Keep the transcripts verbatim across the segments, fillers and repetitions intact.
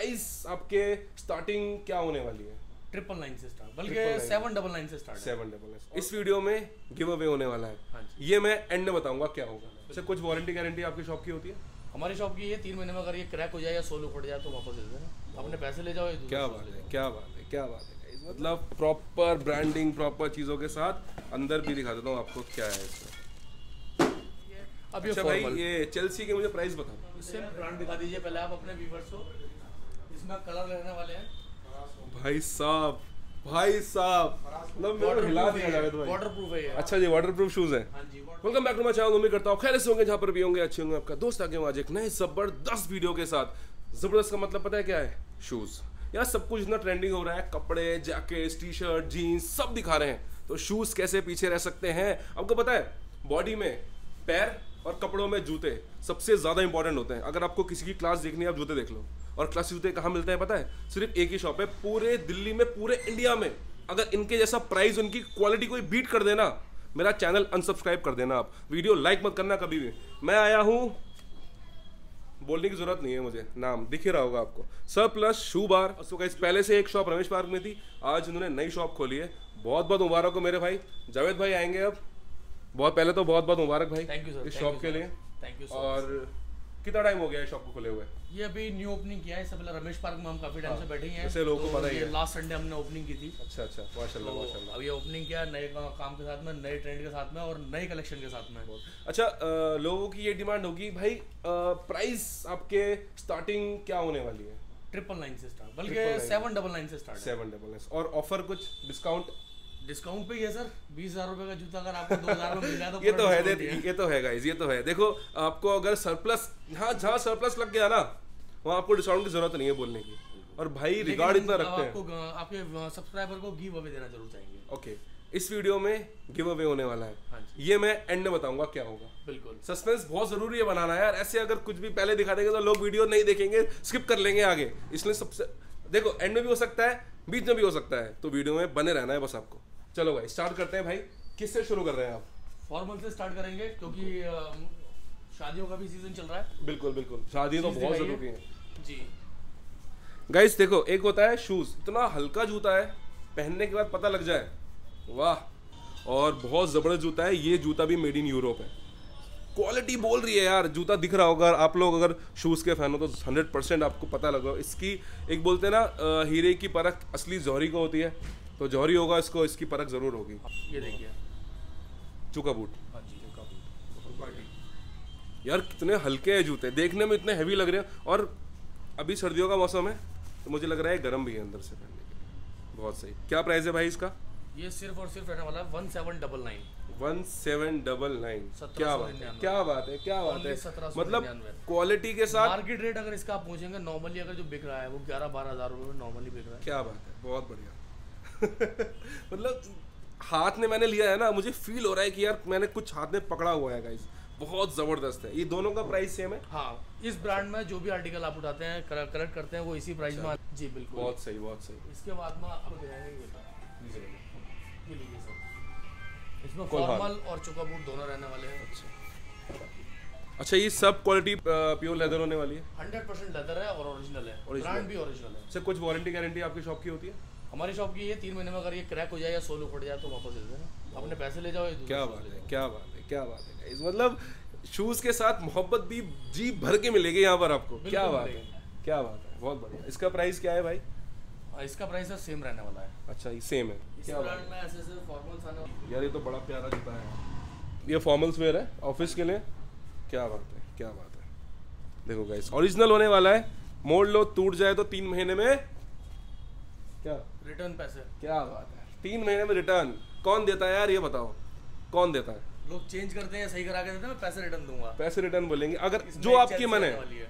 Price आपके starting क्या होने वाली है? ट्रिपल नाइन से स्टार्ट, बल्कि सेवन डबल नाइन से स्टार्ट है। Seven double nine. इस वीडियो में गिव अवे होने वाला है। हाँ जी। ये मैं एंड में बताऊंगा क्या होगा। अच्छा, कुछ वारंटी गारंटी आपकी शॉप की होती है? हमारी शॉप की ये तीन महीने में अगर ये क्रैक हो जाए या सोल उखड़ जाए तो वापस दे देना, अपने पैसे ले जाओ। क्या बात है, क्या बात है, क्या बात है। मतलब प्रॉपर ब्रांडिंग, प्रॉपर चीज़ों के साथ। अंदर भी दिखा देता हूँ आपको क्या है इसमें। अब अच्छा भाई, ये चेल्सी के मुझे प्राइस बताओ। इससे ब्रांड दिखा दीजिए पहले आप अपने व्यूअर्स को। इसमें कलर रहने वाले हैं भाई साहब, भाई साहब, मतलब मेरे को हिला दिया जावेद भाई। वाटरप्रूफ है ये। अच्छा जी, वाटरप्रूफ शूज है। हाँ जी। Welcome back to my channel. उम्मीद करता हूँ खैर से होंगे, जहाँ पर भी होंगे अच्छे होंगे। आपका दोस्त आ गया आज एक नए जबरदस्त वीडियो के साथ। जबरदस्त का मतलब पता है क्या है? शूज। यार सब कुछ इतना ट्रेंडिंग हो रहा है, कपड़े, जैकेट, टी शर्ट, जीन्स सब दिखा रहे हैं, तो शूज कैसे पीछे रह सकते हैं? आपको पता है बॉडी में पैर और कपड़ों में जूते सबसे ज्यादा इंपॉर्टेंट होते हैं। अगर आपको किसी की क्लास देखनी है, आप जूते देख लो। और क्लास जूते कहाँ मिलते हैं पता है? सिर्फ एक ही शॉप है पूरे दिल्ली में, पूरे इंडिया में। अगर इनके जैसा प्राइस, उनकी क्वालिटी कोई बीट कर देना, मेरा चैनल अनसब्सक्राइब कर देना। आप वीडियो लाइक मत करना कभी भी। मैं आया हूँ, बोलने की जरूरत नहीं है मुझे, नाम दिख ही रहा होगा आपको, सरप्लस शू बार। सो गाइस, पहले से एक शॉप रमेश पार्क में थी, आज उन्होंने नई शॉप खोली है। बहुत बहुत मुबारक हो मेरे भाई। जावेद भाई आएंगे अब। बहुत पहले तो बहुत बहुत मुबारक भाई। थैंक यू सर, इस शॉप के लिए। Thank you. और कितना टाइम हो गया है शॉप को खुले हुए? ये अभी न्यू ओपनिंग किया है। इससे पहले रमेश पार्क में हम काफी टाइम से बैठे ही हैं। जैसे लोगों को पता ही है, लास्ट संडे हमने ओपनिंग की थी। अच्छा अच्छा, माशाल्लाह माशाल्लाह। अब ये ओपनिंग किया नए काम के साथ में, नए ट्रेंड के साथ में और नए कलेक्शन के साथ में। अच्छा, आ, लोगों की ये डिमांड होगी भाई, प्राइस आपके स्टार्टिंग क्या होने वाली है? ट्रिपल नाइन से स्टार्ट, बल्कि सेवन डबल नाइन से स्टार्ट। Seven double nine. और ऑफर कुछ डिस्काउंट? डिस्काउंट पे ही है सर। बीस हजार रुपए का जूता अगर आपको दो हजार में मिल जाए तो ये तो है, ये तो है गाइस, ये तो है। देखो आपको अगर सरप्लस, हाँ जहाँ सरप्लस लग गया ना, वहाँ आपको डिस्काउंट की जरूरत नहीं है बोलने की। और भाई रिगार्ड इतना रखते हैं। आपको आपके सब्सक्राइबर को गिव अवे देना जरूर चाहेंगे। ओके, इस वीडियो में गिव अवे होने वाला है। हाँ जी। ये मैं एंड में बताऊंगा क्या होगा। बिल्कुल, सस्पेंस बहुत जरूरी है बनाना यार। ऐसे अगर कुछ भी पहले दिखा देंगे तो लोग वीडियो नहीं देखेंगे, स्किप कर लेंगे आगे। इसलिए सबसे देखो, एंड में भी हो सकता है, बीच में भी हो सकता है, तो वीडियो में बने रहना है बस आपको। चलो भाई स्टार्ट करते हैं। भाई किससे शुरू कर रहे हैं आप? फॉर्मल से स्टार्ट करेंगे क्योंकि शादियों का भी सीजन चल रहा है। बिल्कुल बिल्कुल, शादी तो बहुत जरूरी है जी। गाइस देखो, एक होता है शूज, इतना हल्का जूता है, पहनने के बाद पता लग जाए वाह। और बहुत जबरदस्त जूता है ये। जूता भी मेड इन यूरोप है। क्वालिटी बोल रही है यार। जूता दिख रहा होगा, आप लोग अगर शूज के फैन हो तो हंड्रेड परसेंट आपको पता लगा। इसकी एक बोलते हैं ना, हीरे की परख असली जौहरी को होती है, तो जौहरी होगा इसको, इसकी परख जरूर होगी। ये देखिए चुका बूट। हाँ जी, चुका बूट। यार कितने हल्के हैं जूते, देखने में इतने हैवी लग रहे हैं। और अभी सर्दियों का मौसम है तो मुझे लग रहा है गर्म भी है अंदर से पहनने के लिए। बहुत सही। क्या प्राइस है भाई इसका? ये सिर्फ और सिर्फ रहने वाला है one seven double nine. One seven double nine. क्या बात है, क्या बात है, क्या बात है। मतलब क्वालिटी के साथ मार्केट रेट अगर इसका आप पूछेंगे नॉर्मली अगर जो बिक रहा है वो ग्यारह बारह हजार रुपए में नॉर्मली बिक रहा है। क्या बात है, बहुत बढ़िया। मतलब हाथ में मैंने लिया है ना, मुझे फील हो रहा है कि यार मैंने कुछ हाथ में पकड़ा हुआ है गाइस। बहुत जबरदस्त है। ये दोनों का प्राइस सेम है? हाँ, इस ब्रांड में जो भी आर्टिकल आप उठाते हैं, कलेक्ट करते हैं, वो इसी प्राइस में। जी बिल्कुल, बहुत सही, बहुत सही। इसके बाद में आपको दिखाएंगे ये लीजिए सर, इसमें फॉर्मल और चुका बूट दोनों रहने वाले हैं। अच्छा अच्छा, ये सब क्वालिटी प्योर लेदर होने वाली है? हंड्रेड परसेंट लेदर है और ओरिजिनल है, ब्रांड भी ओरिजिनल है। अच्छा, कुछ वारंटी गारंटी आपकी शॉप की होती है? हमारी शॉप की ये तीन महीने में अगर ये क्रैक हो जाए या सोल उखड़ जाए तो वापस दे देना, अपने पैसे ले जाओ। क्या बात है, क्या बात है, क्या बात है। मतलब शूज के साथ मोहब्बत भी जी भर के मिलेगी यहाँ पर आपको। क्या बात है, क्या बात है, बहुत बढ़िया। इसका प्राइस क्या है भाई? इसका प्राइस है सेम रहने वाला है। अच्छा, ये सेम है। क्या ब्रांड में ऐसे ऐसे फॉर्मल्स आने यार, ये तो बड़ा प्यारा जूता है। ये फॉर्मल्स वेयर है ऑफिस के लिए। क्या बात है, क्या बात है। देखो गाइस, ओरिजिनल होने वाला है। मोड़ लो, टूट जाए तो तीन महीने में क्या रिटर्न पैसे। क्या बात है, तीन महीने में रिटर्न। कौन देता है यार, ये बताओ कौन देता है? लोग चेंज करते हैं, सही करा के देते हैं, मैं पैसे रिटर्न दूंगा। पैसे रिटर्न बोलेंगे अगर जो आपकी मन है।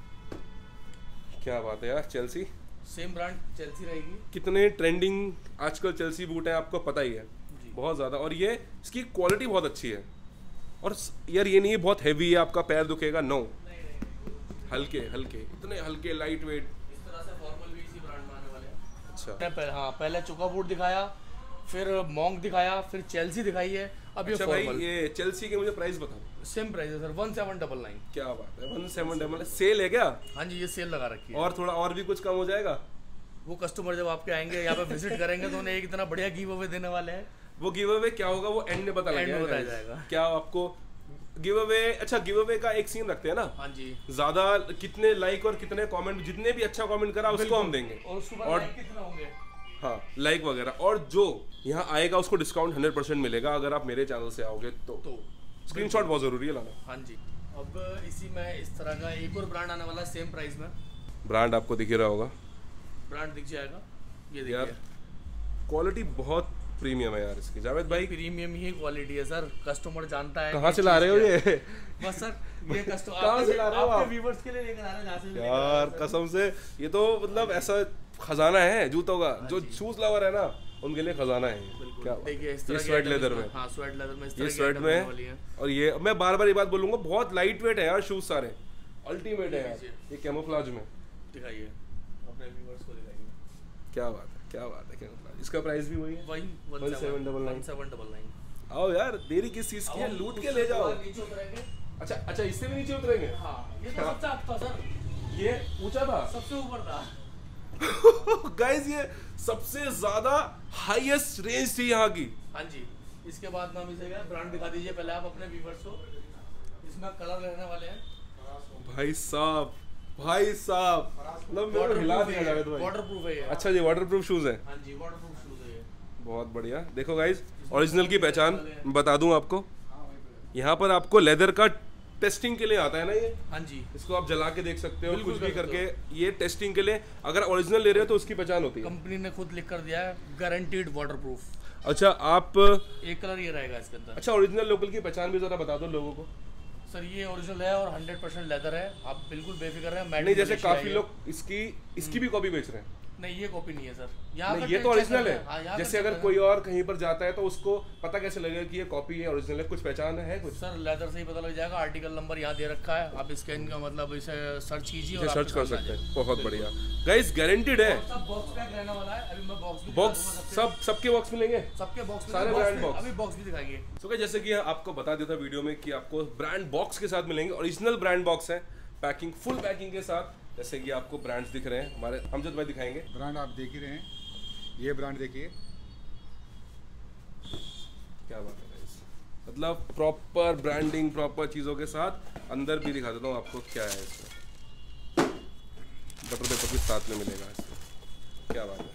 क्या बात है यार, चेल्सी सेम ब्रांड चेल्सी रहेगी। कितने ट्रेंडिंग आजकल चेल्सी बूट है, आपको पता ही है, बहुत ज्यादा। और ये इसकी क्वालिटी बहुत अच्छी है। और यार ये नहीं बहुत हैवी है, आपका पैर दुखेगा, नो। हल्के हल्के, इतने हल्के, लाइट वेट। इस तरह से फॉर्मल भी इसी ब्रांड में आने वाले हैं। अच्छा, पहले हाँ पहले चुका बूट दिखाया, फिर मॉन्क दिखाया, फिर चेल्सी दिखाई है, अब ये अच्छा भाई, फॉर्मल ये चेल्सी के मुझे प्राइस बताओ। सेम प्राइस है sir, one seven double nine. क्या बात है, वन सेवन डबल सेल है क्या? हाँ जी, ये सेल लगा रखी है। और थोड़ा और भी कुछ कम हो जाएगा? वो कस्टमर जब आपके आएंगे यहाँ पे विजिट करेंगे तो उन्हें एक इतना बढ़िया गिव अवे देने वाले हैं। वो गिव अवे क्या होगा वो एंड में पता एंड में लगेगा, बताया जाएगा। क्या आपको गिव अवे? अच्छा, गिव अवे का एक सीन रखते हैं ना। हाँ जी, ज्यादा कितने लाइक और कितने कमेंट, जितने भी अच्छा कमेंट करा उसको हम देंगे। और उसके बाद और लाइक कितना होंगे? हाँ, लाइक वगैरह। और जो यहाँ आएगा उसको डिस्काउंट हंड्रेड परसेंट मिलेगा अगर आप मेरे चैनल से आओगे तो। तो स्क्रीनशॉट बहुत जरूरी है लाना। हाँ जी। अब इसी में इस तरह का एक और ब्रांड आने वाला है सेम प्राइस में। ब्रांड आपको दिख ही रहा होगा, ब्रांड दिख जाएगा, ये यार देखिए। क्वालिटी बहुत प्रीमियम है यार इसकी। जावेद भाई, प्रीमियम ही क्वालिटी है सर, कस्टमर जानता है। कहाँ से ला रहे हो ये? बस सर, ये कस्टमर कहाँ से ला रहे हो आप? आपके व्यूअर्स के लिए लेकर आ रहे हैं, जहाँ से भी लेकर आ रहे यार हैं। कसम से ये तो मतलब ऐसा खजाना है जूतों का। जो शूज लवर है ना उनके लिए खजाना है ये। क्या बात है। देखिए इस ये तरह स्वेट लेदर में, हाँ स्वेट लेदर में इस ये तरह स्वेट की में आइटम वाली है। और ये मैं बार बार ये बात बोलूंगा, बहुत लाइट वेट है यार शूज सारे, अल्टीमेट है यार ये कैमोफ्लेज में। दिखाइए अपने व्यूअर्स को, दिखाइए। क्या बात है, क्या बात है, कैमोफ्लेज। इसका प्राइस भी वही है, वही one seven double nine. One seven double nine. आओ यार, देरी किस चीज की है, लूट के ले जाओ। नीचे उतरेंगे। अच्छा अच्छा, इससे भी नीचे उतरेंगे? हाँ, ये तो सबसे अच्छा था सर, ये ऊंचा था सबसे ऊपर था। गाइस ये सबसे ज्यादा हाईएस्ट रेंज थी यहाँ की। हाँ जी। इसके बाद नाम इसे क्या ब्रांड दिखा दीजिए पहले आप अपने व्यूअर्स को, इसमें कलर रहने वाले हैं। भाई साहब, भाई साहब, मतलब मेरे को हिला दिया जावेद भाई। वाटरप्रूफ है ये। अच्छा जी, वाटरप्रूफ शूज है। हाँ जी, वाटरप्रूफ शूज है ये। बहुत बढ़िया। देखो गाइस, ओरिजिनल की पहचान बता दूं आपको, यहाँ पर आपको लेदर का टेस्टिंग के लिए आता है ना ये। हाँ जी, इसको आप जला के देख सकते हो, बिल्कुल कुछ भी कर सकते करके। ये टेस्टिंग के लिए, अगर ओरिजिनल ले रहे हो तो उसकी पहचान होती है। कंपनी ने खुद लिख कर दिया है गारंटीड वाटरप्रूफ। अच्छा आप, एक कलर ये रहेगा इसके अंदर। अच्छा ओरिजिनल लोकल की पहचान भी जरा बता दो लोगों को। सर ये ओरिजिनल है और हंड्रेड परसेंट लेदर है, आप बिल्कुल बेफिक्र हैं। नहीं, जैसे काफी लोग इसकी इसकी भी कॉपी बेच रहे हैं। नहीं, ये कॉपी नहीं है सर, यहाँ नहीं, का ये तो टेस्ट ओरिजिनल चेक करते हैं। हाँ, है। यहाँ जैसे का अगर चेक कोई और कहीं पर जाता है तो उसको पता कैसे लगेगा कि ये कॉपी है ओरिजिनल है? कुछ पहचान है कुछ? सर लेदर से ही पता लग जाएगा, आर्टिकल नंबर यहाँ दे रखा है, आप स्कैन का मतलब इसे सर्च कीजिए और सर्च आपके कर सामने आ सकते हैं। जाएगा। बहुत बढ़िया गाइस, गारंटीड है। सब बॉक्स पैक रहने वाला है। अभी मैं बॉक्स भी बॉक्स दिखा दूंगा सब सबके बॉक्स मिलेंगे, सबके बॉक्स सारे ब्रांड बॉक्स। अभी बॉक्स भी दिखाएंगे। तो so, जैसे कि आपको बता दिया था वीडियो में कि आपको ब्रांड बॉक्स के साथ मिलेंगे, ओरिजिनल ब्रांड बॉक्स है, पैकिंग फुल पैकिंग के साथ। जैसे कि आपको ब्रांड्स दिख रहे हैं, हमारे अमजद भाई दिखाएंगे। ब्रांड आप देख ही रहे हैं, ये ब्रांड देखिए। क्या बात है गाइस, मतलब प्रॉपर ब्रांडिंग, प्रॉपर चीज़ों के साथ। अंदर भी दिखा देता हूँ आपको क्या है इसमें, बटर पेपर भी साथ में मिलेगा इसमें। क्या बात है,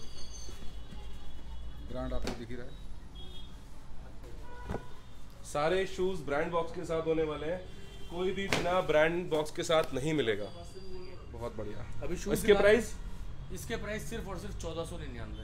ब्रांड आपको दिख ही रहा है। सारे शूज ब्रांड बॉक्स के साथ होने वाले हैं, कोई भी बिना ब्रांड बॉक्स के साथ नहीं मिलेगा। बहुत बढ़िया। अभी शूज इसके प्राइस, इसके प्राइस सिर्फ और सिर्फ चौदह सौ निन्यानवे।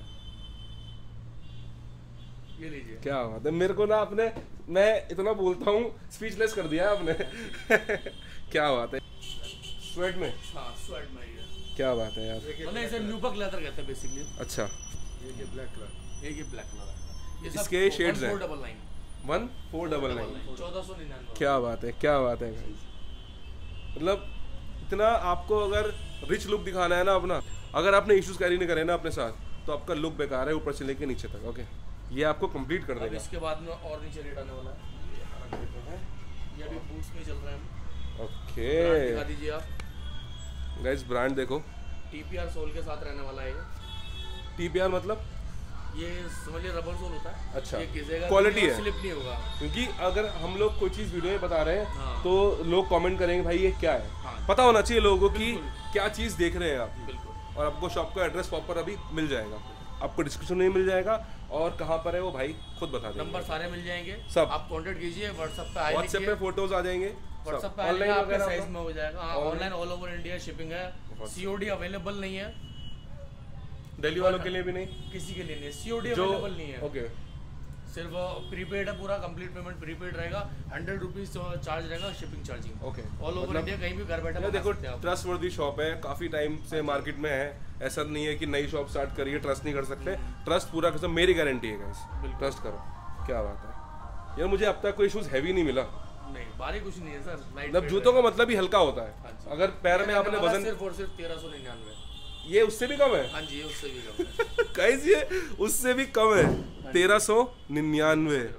ये लीजिए। क्या बात है, मेरे को ना आपने, मैं इतना बोलता हूँ, स्पीचलेस कर दिया है आपने। क्या बात है, स्वेट में। हाँ, स्वेट में ये। क्या बात है यार, मतलब इसे न्यूबक लेदर कहते हैं बेसिकली। अच्छा। ये ब्लैक कलर, एक ये ब्लैक कलर है। ये सब इसके shades हैं। One four double nine. One four double nine. चौदह सौ निन्यानवे। क्या बात है, क्या बात है guys। मतलब इतना आपको अगर रिच लुक दिखाना है ना अपना, अगर आपने इश्यूज कैरी नहीं करे ना अपने साथ, तो आपका लुक बेकार है ऊपर से लेके नीचे तक। ओके, ये आपको कंप्लीट कर अब देगा। इसके बाद में और नीचे रेट आने वाला है। ये अभी बूट्स में चल रहे हैं। ओके ब्रांड दिखा दीजिए आप। गाइस, ब्रांड देखो, टीपीआर सोल के साथ रहने वाला है ये। टीपीआर मतलब ये समझिए रबर सोल होता है। अच्छा, ये घिसेगा क्वालिटी नहीं और है। स्लिप नहीं होगा। क्योंकि अगर हम लोग कोई चीज़ वीडियो में बता रहे हैं हाँ। तो लोग कमेंट करेंगे भाई ये क्या है। हाँ। पता होना चाहिए लोगों को कि बिल्कुल। क्या चीज़ देख रहे हैं आप। बिल्कुल। और आपको शॉप का एड्रेस प्रॉपर अभी मिल जाएगा, आपको डिस्क्रिप्शन में मिल जाएगा, और कहाँ पर है वो भाई खुद बता देंगे। नंबर सारे मिल जाएंगे सब। आप कांटेक्ट कीजिए व्हाट्सएप पे आए व्हाट्सएप पे फोटोज आ जाएंगे, व्हाट्सएप पे ऑनलाइन आएगा आपके वगैरह साइज होगा? में हो जाएगा। हाँ, Online? Online all over India shipping है। सीओडी अवेलेबल नहीं है दिल्ली वालों के लिए भी नहीं, किसी के लिए नहीं, सीओडी जो अवेलेबल नहीं है। ओके, सिर्फ प्रीपेड है, पूरा कंप्लीट पेमेंट प्रीपेड रहेगा। हंड्रेड रुपीज चार्ज रहेगा shipping charging. Okay. All over India कहीं भी घर बैठे ये मंगा देखो, सकते हैं आप। ट्रस्ट वर्दी शॉप है, काफी टाइम से मार्केट में है। ऐसा नहीं है कि नई शॉप स्टार्ट करिए ट्रस्ट नहीं कर सकते। ट्रस्ट पूरा कसम, मेरी गारंटी है गाइस, ट्रस्ट करो। क्या बात है यार, मुझे अब तक कोई शूज हैवी नहीं मिला। नहीं, भारी कुछ नहीं है सर, लाइट मतलब जूतों का मतलब ही हल्का होता हाँ है। जी। अगर पैर में आपने वजन, सिर्फ और सिर्फ तेरह सौ निन्यानवे। ये उससे भी कम है। हाँ जी, ये उससे भी कम है। गाइस ये उससे भी कम है, तेरह सौ निन्यानवे।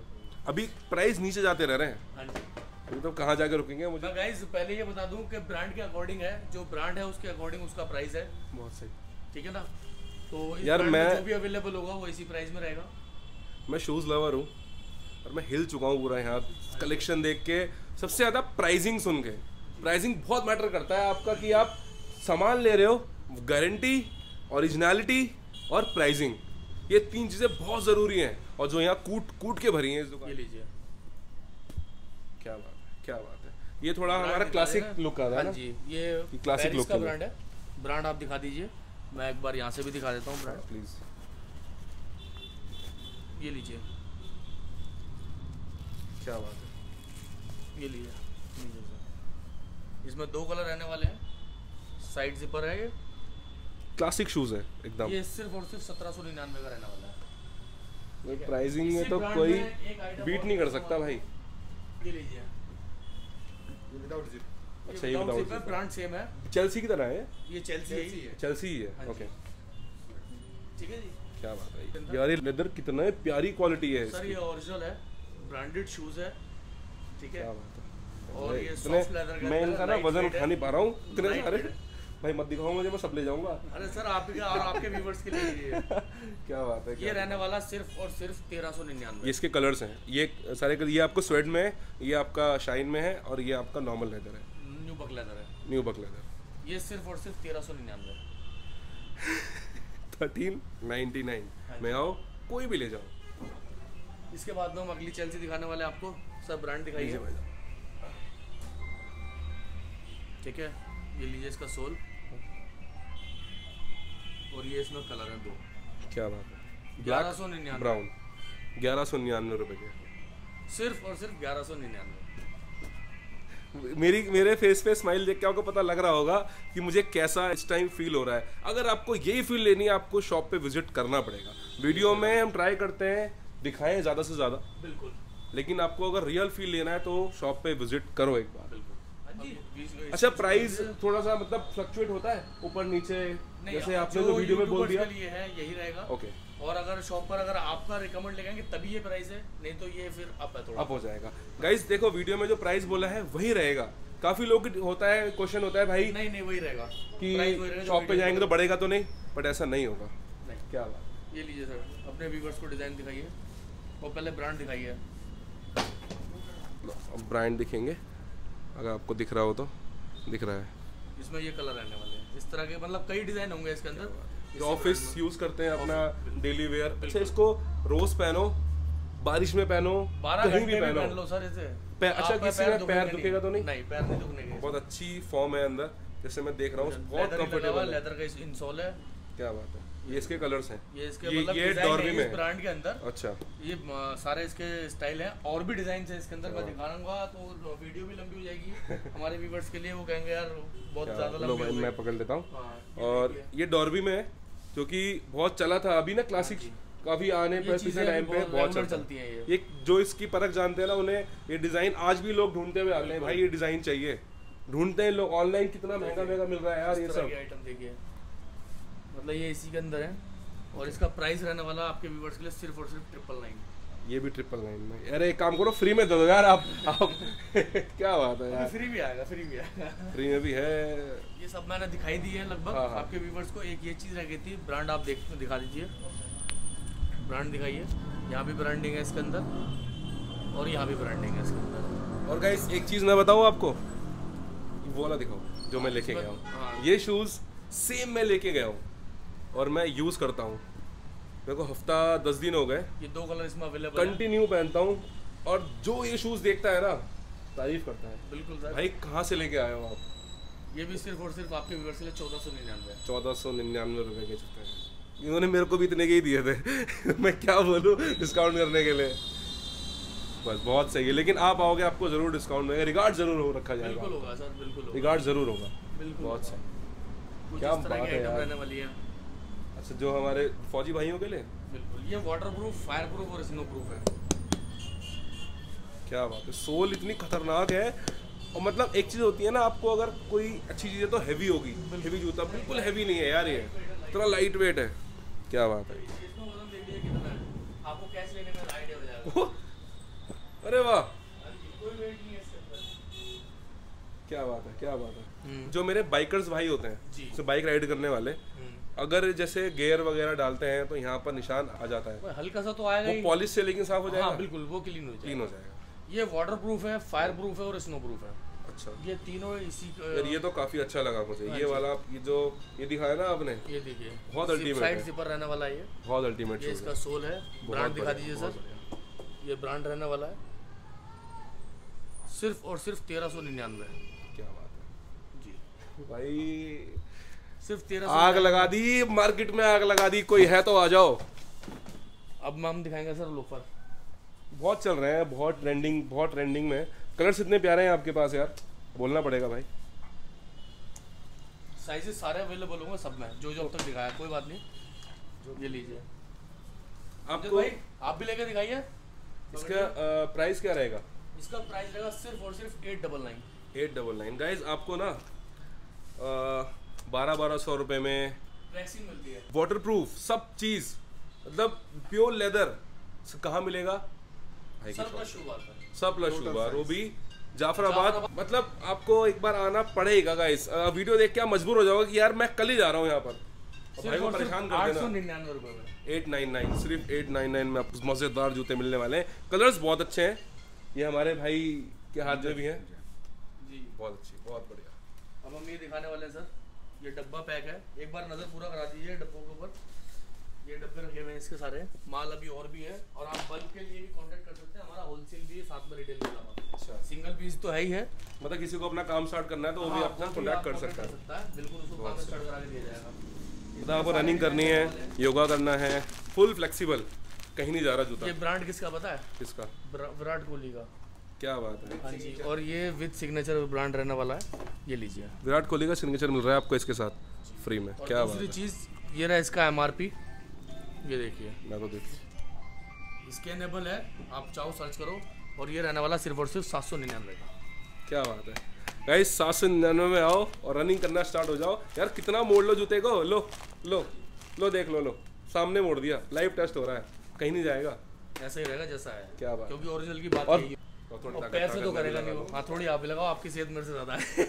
अभी प्राइस नीचे जाते रह रहे हैं, हाँ जी। तो कहाँ जाके रुकेंगे मुझे? मैं गाइस पहले ये बता दूं कि ब्रांड के अकॉर्डिंग है, जो ब्रांड है उसके अकॉर्डिंग उसका प्राइस है। बहुत सही। ठीक है ना, तो इस यार ब्रांड मैं में जो भी अवेलेबल होगा वो इसी प्राइस में रहेगा। मैं शूज़ लवर हूँ और मैं हिल चुका हूँ पूरा यहाँ कलेक्शन देख के। सबसे ज़्यादा प्राइसिंग सुन के, प्राइसिंग बहुत मैटर करता है आपका कि आप सामान ले रहे हो, गारंटी, ओरिजिनलिटी और प्राइसिंग, ये तीन चीज़ें बहुत ज़रूरी हैं और जो यहाँ कूट कूट के भरी हैं इस दुकान। ये लीजिए, क्या बात है, क्या बात है। ये थोड़ा हमारा क्लासिक लुक आ रहा है ना जी, ये क्लासिक लुक का ब्रांड है। ब्रांड आप दिखा दीजिए, मैं एक बार यहाँ से भी दिखा देता हूँ ब्रांड प्लीज़। ये लीजिए, क्या बात है, ये लीजिए। इसमें दो कलर रहने वाले हैं, साइड जिपर है, ये क्लासिक शूज़ है एकदम। ये सिर्फ और सिर्फ सत्रह सौ निन्यानवे का रहने वाला है। प्राइसिंग में तो कोई बीट नहीं कर सकता भाई। ये लीजिए, विदाउट जिप। अच्छा, ये बताओ, ब्रांड सेम है, चेल्सी की तरह है, ये चेल्सी है। चेल्सी ही है। ओके, ठीक है जी। क्या बात है यार, ये लेदर कितना प्यारी क्वालिटी है सर, ये ओरिजिनल है, ब्रांडेड शूज है। ठीक है, क्या बात है। और ये इतने सॉफ्ट लेदर का, मैं इनका ना वजन उठा नहीं पा रहा हूँ, इतने Light सारे weight है। भाई मत दिखाओ मुझे, मैं सब ले जाऊंगा। अरे सर, आपके और आपके व्यूवर्स के लिए ये क्या बात है। ये रहने वाला सिर्फ और सिर्फ तेरह सौ निन्यानवे। ये इसके कलर्स हैं, ये सारे कलर, ये आपको स्वेड में है, ये आपका शाइन में है और ये आपका नॉर्मल लेदर है, न्यू बक लेदर है। Nubuck leather. ये सिर्फ और सिर्फ तेरह सौ निन्यानवे। थर्टीन नाइन्टी नाइन में आओ, कोई भी ले जाओ। इसके बाद में हम अगली चेल्सी दिखाने वाले हैं आपको। सब ब्रांड दिखाइए। ठीक है, ये लीजिए इसका सोल, और ये इसमें कलर है दो। क्या बात है, ग्यारह सौ निन्यानवे ब्राउन, ग्यारह सौ निन्यानवे रुपए के, सिर्फ और सिर्फ ग्यारह सौ निन्यानवे। मेरी मेरे फेस पे स्माइल देख के आपको पता लग रहा होगा कि मुझे कैसा इस टाइम फील हो रहा है। अगर आपको यही फील लेनी है, आपको शॉप पे विजिट करना पड़ेगा। वीडियो में हम ट्राई करते हैं दिखाएं ज़्यादा से ज़्यादा, बिल्कुल, लेकिन आपको अगर रियल फील लेना है तो शॉप पे विजिट करो एक बार। बिल्कुल। हाँ जी। अच्छा, प्राइस थोड़ा सा मतलब फ्लक्चुएट होता है ऊपर नीचे, जैसे आपने जो वीडियो में बोल दिया, के लिए है यही रहेगा। ओके, और अगर शॉप पर अगर आपका रिकमेंड लेंगे तभी ये प्राइस है, नहीं तो ये फिर अप है, थोड़ा अप हो जाएगा। गाइस देखो, वीडियो में जो प्राइस बोला है वही रहेगा। काफी लोग होता है, क्वेश्चन होता है भाई, नहीं नहीं वही रहेगा कि शॉप पे जाएंगे तो बढ़ेगा तो नहीं, बट ऐसा नहीं होगा। नहीं। क्या बात। ये लीजिए सर, अपने व्यूवर्स को डिजाइन दिखाइए और पहले ब्रांड दिखाइए। ब्रांड दिखेंगे, अगर आपको दिख रहा हो तो दिख रहा है। इसमें ये कलर रहने वाले हैं, इस तरह के मतलब कई डिजाइन होंगे इसके अंदर, जो ऑफिस यूज करते हैं अपना डेली वेयर। अच्छा, इसको रोज पहनो, बारिश में पहनो, कहीं भी पहनो। पहन लो सर इसे। अच्छा, किसी में पैर दुखेगा तो नहीं? नहीं, पैर नहीं दुखने के। बहुत अच्छी फॉर्म है अंदर, जैसे मैं देख रहा हूँ, बहुत कंफर्टेबल है। लेदर का इंसोल है। क्या बात है। ये इसके कलर्स हैं, ये इसके ये, मतलब ये डॉर्बी में ब्रांड के अंदर। अच्छा, ये सारे इसके स्टाइल हैं, और भी डिजाइन है इसके अंदर। मैं दिखाऊंगा तो वीडियो भी लंबी हो जाएगी हमारे व्यूअर्स के लिए, वो कहेंगे यार बहुत ज्यादा लंबी हो गई। मैं पकड़ लेता हूँ। हाँ, और ये डॉर्बी में है, जो कि बहुत चला था अभी ना, क्लासिक काफी आने पर पिछले टाइम पे बहुत चलती है। ये ये जो इसकी परख जानते हैं ना, उन्हें ये डिजाइन आज भी लोग ढूंढते हुए आते हैं, भाई ये डिजाइन चाहिए, ढूंढते हैं लोग। ऑनलाइन कितना महंगा महंगा मिल रहा है यार ये सब आइटम। देखिए, मतलब ये इसी के अंदर है, और इसका प्राइस रहने वाला आपके व्यूअर्स के लिए सिर्फ और सिर्फ ट्रिपल नाइन। ये भी ट्रिपल नाइन में। अरे एक काम करो, फ्री में दे दो यार आप, आप क्या बात है यार। फ्री भी आएगा, फ्री भी आएगा, फ्री में भी है। ये सब मैंने दिखाई दी है लगभग। हाँ, हाँ। आपके व्यूअर्स को एक ये चीज़ रह गई थी, ब्रांड आप देख दिखा दीजिए, ब्रांड दिखाइए। यहाँ भी ब्रांडिंग है इसके अंदर, और यहाँ भी ब्रांडिंग है इसके अंदर। और गाइस एक चीज़ मैं बताऊँ आपको, वो वाला दिखाओ जो मैं लेके गया हूँ। हाँ। ये शूज़ सेम मैं लेके गया हूँ और मैं यूज़ करता हूँ, मेरे को हफ्ता दस दिन हो गए, ये दो कलर इसमें अवेलेबल है। कंटिन्यू पहनता हूँ, और जो ये शूज़ देखता है ना, तारीफ करता है। बिल्कुल सर। भाई कहाँ से लेके आए हो आप? ये भी सिर्फ और सिर्फ आपके व्यूअर्स के लिए चौदह सौ निन्यानवे चौदह सौ निन्यानवे रुपये के चलते हैं। इन्होंने मेरे को भी इतने के ही दिए थे मैं क्या बोलूँ डिस्काउंट करने के लिए। बस बहुत सही है, लेकिन आप आओगे आपको जरूर डिस्काउंट मिलेगा, रिगार्ड जरूर हो रखा जाएगा। बिल्कुल होगा सर, बिल्कुल होगा। रिगार्ड जरूर होगा। बिल्कुल बहुत सही, क्या बात है यार। रहने वाली है। अच्छा, जो हमारे फौजी भाइयों के लिए बिल्कुल, ये वाटर प्रूफ, फायर प्रूफ और स्नो प्रूफ है। क्या बात है, सोल इतनी खतरनाक है। और मतलब एक चीज़ होती है ना, आपको अगर कोई अच्छी चीज़ है तो हैवी होगी, हैवी जूता बिल्कुल हैवी नहीं है यार, ये इतना लाइट वेट है। क्या बात है। इसमें वजन देख लीजिए कितना है, आपको कैश लेने में आइडिया हो जाएगा। अरे वाह, कोई वेट नहीं है इसके अंदर। क्या बात है, क्या बात है। हम्म। जो मेरे बाइकर्स भाई होते हैं, जी। जो बाइक राइड करने वाले, हम्म। अगर जैसे गियर वगैरह डालते हैं तो यहाँ पर निशान आ जाता है, वो हल्का सा तो आएगा वो ही। पॉलिश से लेकिन साफ हो जाएगा। हाँ बिल्कुल, वो क्लीन हो क्लीन जाएगा। हो जाएगा। ये वाटर प्रूफ है, फायर प्रूफ है और स्नो प्रूफ है। अच्छा ये तीनों इसी यार, ये तो काफी अच्छा लगा मुझे। हाँ ये जी। वाला ये जो ये दिखाया ना आपने, ये देखिए बहुत ultimate साइड है। जिपर रहने वाला है ये। बहुत अल्टीमेट ये शूज इसका है। सोल है। बहुत ब्रांड दिखा बढ़िया, दीजिए बहुत सर। बढ़िया। ये ब्रांड रहने वाला है, सिर्फ और सिर्फ तेरह सौ निन्यानवे। क्या बात है जी भाई, सिर्फ तेरह सौ। आग लगा दी मार्केट में, आग लगा दी। कोई है तो आ जाओ। अब हम दिखाएंगे सर लोफर। बहुत चल रहे हैं, बहुत ट्रेंडिंग, बहुत ट्रेंडिंग में। कलर्स इतने प्यारे हैं आपके पास यार, बोलना पड़ेगा भाई। साइजेस सारे अवेलेबल होंगे सब में, जो जो अब तक दिखाया, कोई बात नहीं। ये लीजिए आपको भाई, आप भी लेके दिखाइए। इसका प्राइस क्या रहेगा? इसका प्राइस रहेगा सिर्फ और सिर्फ eight double nine. Eight double nine guys. आपको ना बारह बारह सौ रुपये में वैक्सीन मिलती है, वाटर प्रूफ सब चीज़, मतलब प्योर लेदर कहाँ मिलेगा भाई? सर प्लस शू बार है। सब प्लस शू बार, वो भी जाफराबाद। मतलब आपको एक बार आना पड़ेगा गाइस। वीडियो देख के आप मजबूर हो जाओगे कि यार मैं कल ही जा रहा हूँ यहाँ पर। और भाई को परेशान कर आठ सौ देना। निन्यानवे रुपए में एट नाइन नाइन, सिर्फ एट नाइन नाइन में आपको मज़ेदार जूते मिलने वाले हैं। कलर्स बहुत अच्छे हैं। ये हमारे भाई के हाथ में भी हैं। जी। बहुत अच्छी, बहुत बढ़िया। अब हम ये दिखाने वाले हैं सर। ये डब्बा पैक है, एक बार नजर पूरा करा दीजिए डब्बों के ऊपर। ये डब्बे रखे हुए हैं इसके सारे। माल अभी और भी है, और आप बल्क के लिए भी कांटेक्ट कर सकते हैं। हमारा होलसेल भी है, साथ में रिटेल भी है। अच्छा, सिंगल पीस तो है ही है। मतलब किसी को अपना काम स्टार्ट करना है तो वो भी हाँ, अपना वो भी कॉन्टैक्ट आप कर contact सकता है। बिल्कुल, उसको काम स्टार्ट करा के दिया जाएगा। मतलब आपको रनिंग करनी है, योगा करना है, फुल फ्लेक्सिबल, कहीं नहीं जा रहा जूता। ये ब्रांड किसका पता है? किसका? विरा- विराट कोहली का। क्या बात है। हाँ जी, और ये विद सिग्नेचर ब्रांड रहने वाला है। ये लीजिए। विराट कोहली का सिग्नेचर मिल रहा है आपको इसके साथ फ्री में। और क्या बात दूसरी है। चीज़ ये रहा इसका एमआरपी। ये देखिए, मैं तो देखिए, स्कैनेबल है, आप चाहो सर्च करो। और ये रहने वाला सिर्फ और सिर्फ सात सौ निन्यानवे का। क्या बात है गाइस। सात सौ निन्यानवे में आओ और रनिंग करना स्टार्ट हो जाओ। यार कितना मोड़ लो जूते को, लो लो लो, देख लो, लो सामने मोड़ दिया। लाइव टेस्ट हो रहा है, कहीं नहीं जाएगा। ऐसा ही रहेगा जैसा है। क्या बात। क्योंकि ओरिजिनल की बात और यही है। और थोड़ी और ताकत- पैर से ताकत तो मैं भी करेगा लगा नहीं वो। लूं। हाँ, थोड़ी आप भी लगाओ, आपकी सेहत मेरे से ज़्यादा है।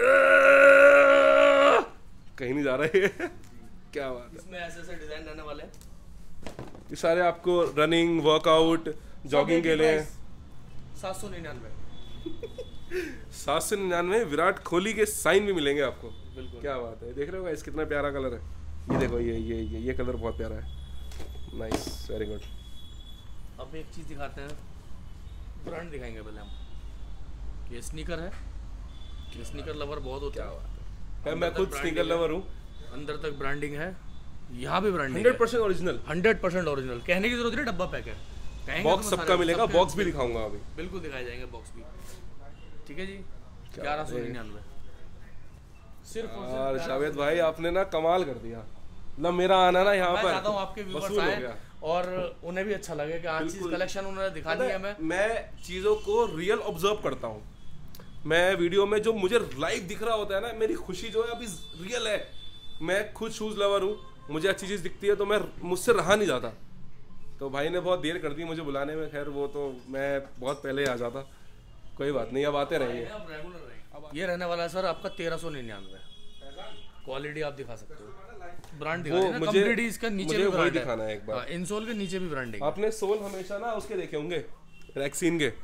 कहीं नहीं जा रहा है। क्या बात है। इसमें ऐसे ऐसे डिज़ाइन रहने वाले हैं। ये सारे आपको रनिंग, वर्कआउट, जॉगिंग के लिए। सात सौ निन्यानवे। सात सौ निन्यानवे विराट कोहली के साइन भी मिलेंगे आपको। बिल्कुल। क्या बात है। देख रहे हो गाइस कितना प्यारा कलर है। ये देखो, ये ये ये ये कलर बहुत प्यारा है। Nice, very good. अब एक चीज़ दिखाते हैं, ब्रांड दिखाएंगे पहले हम। ये स्नीकर है। ये स्नीकर लवर बहुत होता क्या है। बात है। मैं अंदर खुद तक स्नीकर branding है। लवर हूँ। अंदर तक ब्रांडिंग है, यहाँ भी branding hundred percent original. Hundred percent original. कहने की जरूरत नहीं, डब्बा पैक है। कहेंगे बॉक्स तो सबका सारे- मिलेगा, सबके- बॉक्स भी दिखाऊंगा अभी। बिल्कुल दिखाए जाएंगे बॉक्स भी। ठीक है जी, ग्यारह सौ निन्यानवे सिर्फ और सिर्फ यार ग्यारह सौ जावेद भाई आपने ना कमाल कर दिया। मतलब मेरा आना ना यहाँ मैं पर चाहता हूँ आपके व्यूवर्स वसूल हो आए गया। और उन्हें भी अच्छा लगे कि हाँ चीज़ बिल्कुल। कलेक्शन उन्होंने दिखानी है। मैं मैं चीज़ों को रियल ऑब्जर्व करता हूँ। मैं वीडियो में जो मुझे लाइव दिख रहा होता है ना, मेरी खुशी जो है अभी रियल है। मैं खुद शूज़ लवर हूँ, मुझे अच्छी चीज़ दिखती है तो मैं मुझसे रहा नहीं जाता। तो भाई ने बहुत देर कर दी मुझे बुलाने में। खैर वो तो मैं बहुत पहले आ जाता। कोई बात नहीं, अब आते रहेंगे। अब रेगुलर रहेंगे। ये रहने वाला है सर आपका तेरह सौ निन्यानवे। क्वालिटी आप दिखा सकते हो, ब्रांड दिखा वो देना। मुझे- कंप्लीट इसका नीचे मुझे भी वही ब्रांड दिखाना है एक बार। हाँ, इंसोल के नीचे भी ब्रांडिंग। आपने सोल हमेशा ना उसके देखे होंगे, रैक्सीन के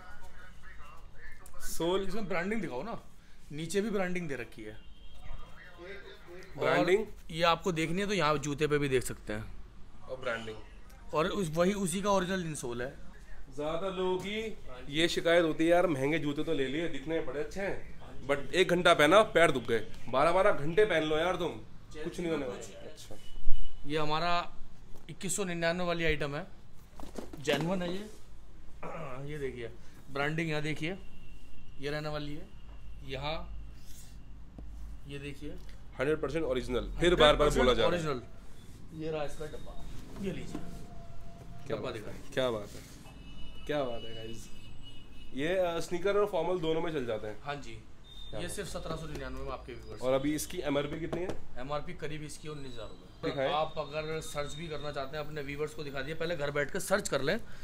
सोल। इसमें ब्रांडिंग दिखाओ ना, नीचे भी ब्रांडिंग दे रखी है। ब्रांडिंग और ये आपको देखनी है तो यहाँ जूते पे भी देख सकते हैं। और ब्रांडिंग, और उस वही उसी का ओरिजिनल इंसोल है। ज्यादा लोगों की ये शिकायत होती है यार महंगे जूते तो ले लिए, दिखने में बड़े अच्छे हैं, बट एक घंटा पहना पैर दुख गए। बारह बारह घंटे पहन लो यार तुम, कुछ नहीं होने वाला। अच्छा, ये हमारा इक्कीस सौ निन्यानवे वाली आइटम है, जेन्युइन है ये। ये देखिए ब्रांडिंग, यहाँ देखिए ये रहने वाली है। यहाँ ये देखिए हंड्रेड परसेंट ओरिजिनल। फिर बार बार बोला जा रहा है। ओरिजिनल। ये रहा इसका डब्बा, ये लीजिए। क्या डब्बा बात है, दिखाइए। क्या बात है, क्या बात है गाइस। ये स्नीकर और फॉर्मल दोनों में चल जाते हैं। हाँ जी, ये सिर्फ सत्रह सौ निन्यानवे में आपके व्यूवर्स। और अभी इसकी एमआरपी कितनी है? एमआरपी करीब इसकी उन्नीस हज़ार रुपये। दिखाएं। आप अगर सर्च भी करना चाहते हैं अपने व्यूवर्स को दिखा दिए, पहले घर बैठ कर सर्च कर लें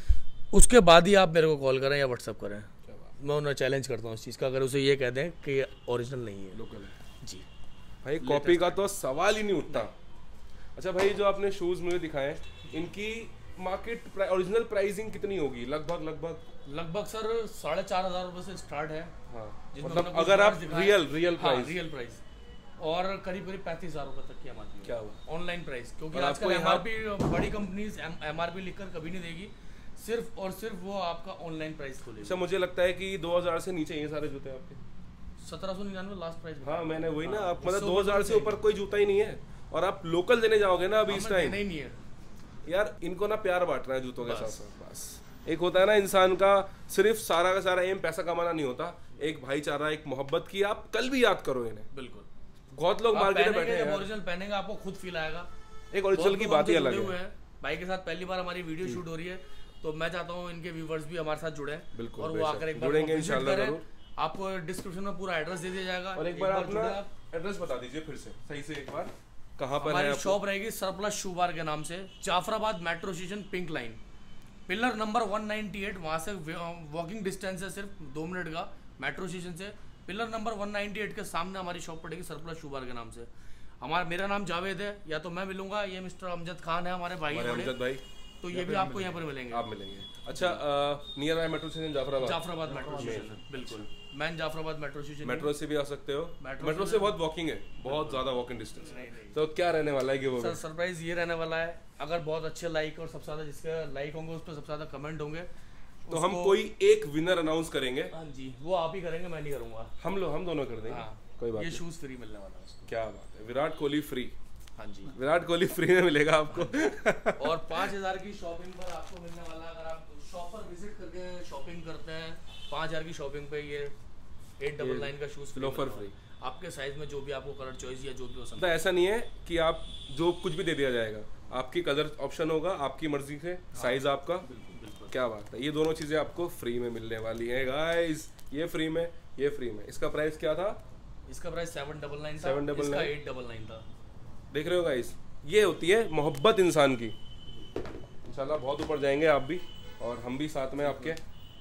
उसके बाद ही आप मेरे को कॉल करें या व्हाट्सअप करें। मैं उन्हें चैलेंज करता हूँ इस चीज़ का, अगर उसे ये कह दें कि ये ओरिजिनल नहीं है, लोकल है जी भाई, कॉपी का तो सवाल ही नहीं उठता। अच्छा भाई, जो आपने शूज मुझे दिखाए इनकी मार्केट ओरिजिनल प्राइसिंग कितनी होगी लगभग लगभग? लगभग सर साढ़े चार हजार रुपये से स्टार्ट है। हाँ, जिसमें मतलब हमने कुछ अगर आप brands दिखाए- रियल रियल हाँ, प्राइस रियल प्राइस और करीब करीब पैंतीस हजार रुपये तक की एमआरपी। क्या हुआ? ऑनलाइन प्राइस, क्योंकि और आजकल आपको यहाँ- एमआरपी बड़ी कंपनीज एमआरपी लिखकर कभी नहीं देगी, सिर्फ और सिर्फ वो आपका ऑनलाइन प्राइस खोलेगी। अच्छा, मुझे लगता है कि दो हज़ार से नीचे ये सारे जूते आपके सत्रह सौ निन्यानवे लास्ट प्राइस। हाँ, मैंने वही ना, आप मतलब सौ दो हज़ार से ऊपर कोई जूता ही नहीं है। और आप लोकल लेने जाओगे ना अभी इस टाइम, नहीं नहीं है यार इनको ना प्यार बांटना है जूतों के साथ साथ। बस एक होता है ना इंसान का सिर्फ सारा का सारा एम पैसा कमाना नहीं होता, एक भाईचारा, एक मोहब्बत की। आप कल भी याद करो इन्हें। बिल्कुल, बहुत लोग मार्केट में बैठे जब हैं, ओरिजिनल पहनेंगे आपको खुद फील आएगा। एक ओरिजिनल की बात ही अलग हुए है। हैं भाई के साथ पहली बार हमारी वीडियो शूट हो रही है, तो मैं चाहता हूँ इनके व्यूवर्स भी हमारे साथ जुड़े बिल्कुल, और वो बेशक। आकर एक बार जुड़ेंगे visit इंशाल्लाह करें। जरूर। आपको डिस्क्रिप्शन में पूरा एड्रेस दे दिया जाएगा। और एक बार आप जुड़े ना आप। एड्रेस बता दीजिए फिर से सही से एक बार, कहाँ पर है हमारी आपको? शॉप रहेगी सरप्लस शू बार के नाम से, Jafrabad metro station, pink line, pillar number one ninety eight. वहाँ से वॉकिंग डिस्टेंस है सिर्फ दो मिनट का मेट्रो स्टेशन से। Pillar number one ninety eight के सामने हमारी शॉप पड़ेगी सरप्लस शू बार के नाम से। हमारा मेरा नाम जावेद है, या तो मैं मिलूंगा, ये मिस्टर अमजद खान है हमारे भाई हैं हमारे बड़े, अमजद भाई, तो ये भी आपको यहाँ पर मिलेंगे। आप मिलेंगे। अच्छा, nearby metro station Jafrabad. Jafrabad metro station, बिल्कुल main Jafrabad metro station. Metro से भी आ सकते हो, मेट्रो मेट्रो से बहुत वॉकिंग है, बहुत ज्यादा वॉकिंग डिस्टेंस। तो क्या रहने वाला है कि वो सर सरप्राइज ये रहने वाला है, अगर बहुत अच्छे लाइक और सबसे ज्यादा जिसके लाइक होंगे उस पर सबसे ज्यादा कमेंट होंगे, तो हम उसको- कोई एक विनर अनाउंस करेंगे। हाँ जी, वो आप ही करेंगे, मैं नहीं करूंगा। हम लोग हम दोनों कर देंगे, हाँ, कोई बात ये नहीं। शूज फ्री मिलने वाला है उसको। क्या बात है, विराट कोहली फ्री। हाँ जी, विराट कोहली फ्री में मिलेगा आपको। और पाँच हजार की शॉपिंग पर आपको मिलने वाला है, अगर आप शॉप पर विजिट करके शॉपिंग करते हैं, पाँच हजार की शॉपिंग पे ये एट डबल नाइन का शूज लोफर फ्री, आपके साइज में जो भी आपको कलर चॉइस या जो भी पसंद तो ऐसा नहीं है कि आप जो कुछ भी दे दिया जाएगा, आपकी कलर ऑप्शन होगा, आपकी मर्जी से साइज आपका। क्या बात है, ये दोनों चीजें आपको फ्री में मिलने वाली है गाइस। ये फ्री में, ये फ्री में। इसका प्राइस क्या था? इसका प्राइस सेवन डबल नाइन था, सेवन डबल इसका नाइन। एट डबल नाइन था। देख रहे हो गाइस, ये होती है मोहब्बत इंसान की। इंशाल्लाह बहुत ऊपर जाएंगे आप भी और हम भी साथ में आपके।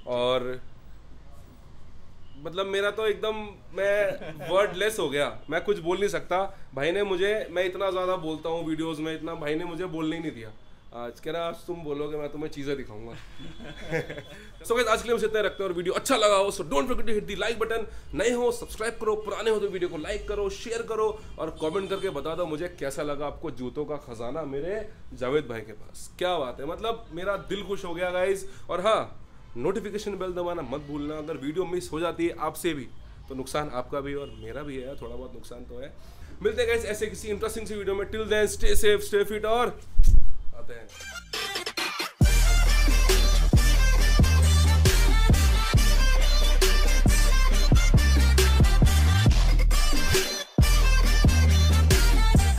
और मतलब मेरा तो एकदम, मैं वर्डलेस हो गया, मैं कुछ बोल नहीं सकता। भाई ने मुझे, मैं इतना ज़्यादा बोलता हूँ वीडियोस में, इतना भाई ने मुझे बोलने ही नहीं दिया। आज कह रहा आज तुम बोलोगे मैं तुम्हें चीज़ें दिखाऊंगा। सो गाइस, आज के लिए हम इतना रखते हैं, और वीडियो अच्छा लगा हो so don't forget to hit the like button. नए हो सब्सक्राइब करो, पुराने हो तो वीडियो को लाइक करो, शेयर करो, और कमेंट करके बता दो मुझे कैसा लगा आपको जूतों का खजाना मेरे जावेद भाई के पास। क्या बात है, मतलब मेरा दिल खुश हो गया गाइस। और हाँ, नोटिफिकेशन बेल दबाना मत भूलना। अगर वीडियो मिस हो जाती है आपसे भी तो नुकसान आपका भी और मेरा भी है, थोड़ा बहुत नुकसान तो है। मिलते हैं गाइस ऐसे किसी इंटरेस्टिंग सी वीडियो में। Till then stay safe, stay fit, और आते हैं।